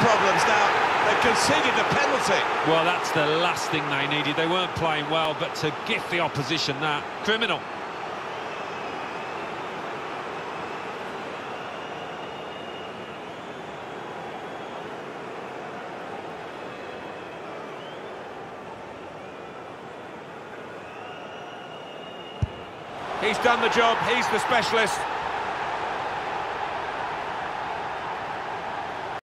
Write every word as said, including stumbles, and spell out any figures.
problems now. They conceded a penalty. Well, that's the last thing they needed. They weren't playing well, but to gift the opposition that, criminal. He's done the job, he's the specialist.